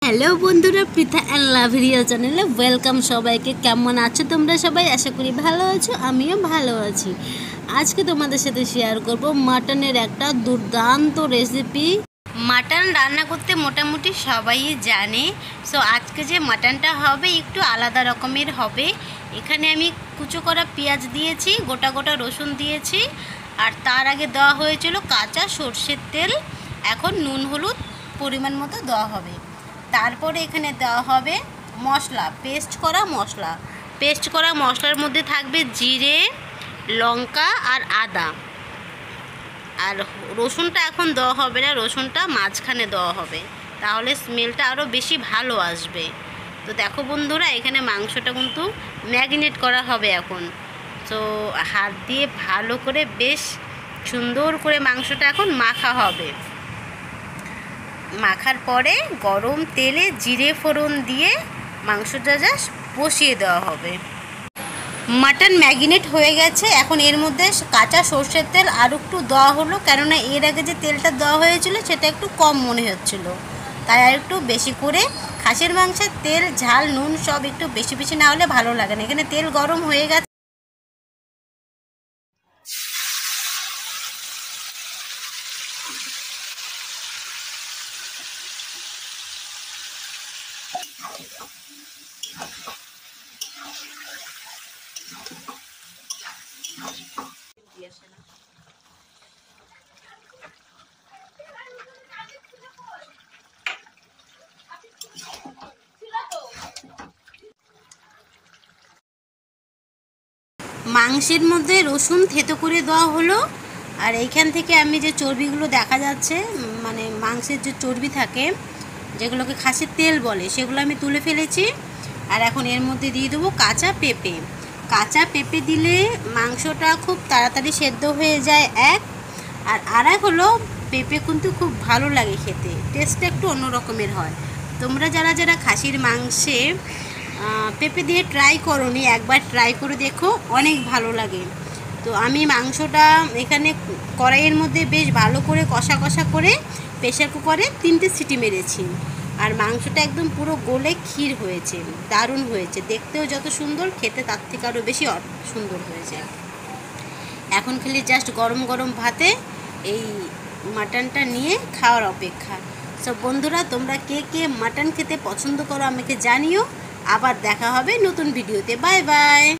Hello বন্ধুরা, Pritha and লাভিরিয়া চ্যানেলে welcome সবাইকে। কেমন আছো তোমরা সবাই? আশা করি ভালো আছো, আমিও ভালো আছি। আজকে তোমাদের সাথে শেয়ার করব মাটনের একটা দুর্দান্ত রেসিপি। মাটন রান্না করতে মোটামুটি সবাই জানে। সো আজকে যে মাটনটা হবে একটু আলাদা রকমের হবে। এখানে আমি কুচো করা পেঁয়াজ দিয়েছি, গোটা গোটা রসুন দিয়েছি, আর তার আগে দেওয়া হয়েছিল কাঁচা সর্ষের তেল। এখন নুন হলুদ পরিমাণ মতো দেওয়া হবে। তারপরে এখানে দেওয়া হবে মশলা, পেস্ট করা মশলার মধ্যে থাকবে জিরে, লঙ্কা আর আদা। আর রসুনটা এখন দেওয়া হবে না, রসুনটা মাঝখানে দেওয়া হবে, তাহলে স্মেলটা আরও বেশি ভালো আসবে। তো দেখো বন্ধুরা, এখানে মাংসটা কিন্তু ম্যারিনেট করা হবে এখন। তো হাত দিয়ে ভালো করে বেশ সুন্দর করে মাংসটা এখন মাখা হবে। মাখার পরে গরম তেলে জিরে ফোড়ন দিয়ে মাংসটা জাস্ট বসিয়ে দেওয়া হবে। মাটন ম্যারিনেট হয়ে গেছে। এখন এর মধ্যে কাঁচা সর্ষের তেল আর একটু দেওয়া হলো, কেননা এর আগে যে তেলটা দেওয়া হয়েছিল সেটা একটু কম মনে হচ্ছিল, তাই আর একটু বেশি করে। খাসির মাংসের তেল, ঝাল, নুন সব একটু বেশি বেশি না হলে ভালো লাগে না। এখানে তেল গরম হয়ে গেছে। মাংসের মধ্যে রসুন থেতো করে দেওয়া হলো। আর এইখান থেকে আমি যে চর্বিগুলো দেখা যাচ্ছে, মানে মাংসের যে চর্বি থাকে, যেগুলোকে খাসির তেল বলে, সেগুলো আমি তুলে ফেলেছি। আর এখন এর মধ্যে দিয়ে দেবো কাঁচা পেঁপে দিলে মাংসটা খুব তাড়াতাড়ি সেদ্ধ হয়ে যায় এক। আর এক হলো পেঁপে কিন্তু খুব ভালো লাগে খেতে, টেস্টটা একটু অন্য রকমের হয়। তোমরা যারা যারা খাসির মাংসে পেঁপে দিয়ে ট্রাই করোনি, একবার ট্রাই করে দেখো, অনেক ভালো লাগে। তো আমি মাংসটা এখানে কড়াইয়ের মধ্যে বেশ ভালো করে কষা করে প্রেসার কুকারে 3টে সিটি মেরেছি। আর মাংসটা একদম পুরো গলে ক্ষীর হয়েছে, দারুণ হয়েছে। দেখতেও যত সুন্দর, খেতে তার থেকে আরও বেশি সুন্দর হয়েছে। এখন খালি জাস্ট গরম গরম ভাতে এই মাটনটা নিয়ে খাওয়ার অপেক্ষা। সব বন্ধুরা, তোমরা কে কে মাটন খেতে পছন্দ করো আমাকে জানিও। আবার দেখা হবে নতুন ভিডিওতে। Bye by.